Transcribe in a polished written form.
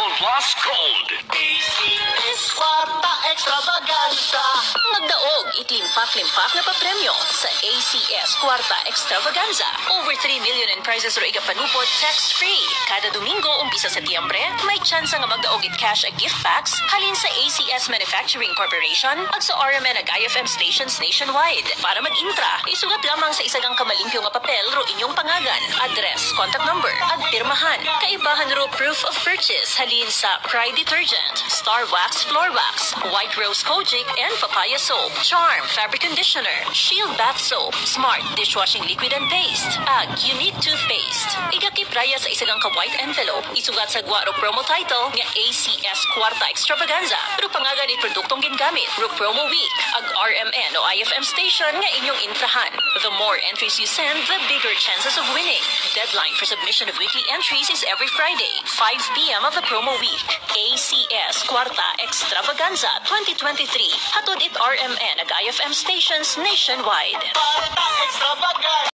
Cellphone Plus Gold. ACS Kwarta Extravaganza. Magdaog itimpak-limpak na papremyo sa ACS Kwarta Extravaganza. Over 3 million in prizes ro igapanupod tax-free. Kada Domingo umpisa sa Tiyembre, may tsansa nga magdaog it cash ag gift packs halin sa ACS Manufacturing Corporation ag sa RMN ag IFM stations nationwide. Para mag-intra, isugat lamang sa isagang kamalimpyo nga papel ro inyong pangagan, address, contact number ag pirmahan. Kaibahan ro proof of purchase halin sa Pride Detergent, Star Wax Floor Wax, White Rose Kojic and Papaya Soap, Charm Fabric Conditioner, Shield Bath Soap, Smart Dishwashing Liquid and Paste, ag Unique Toothpaste. Igakipraya sa isagang ka-white envelope, isugat sa guwaro promo title nga ACS Kwarta Extravaganza. Ro pangagan it produktong gingamit, ro promo week, ag RMN o IFM station nga inyong intrahan. The more entries you send, the bigger chances of winning. Deadline for submission of weekly entries is every Friday, 5 p.m. of the promo week. ACS Kwarta Extravaganza 2023. Hatod it RMN ag IFM stations nationwide. Kwarta Extravaganza.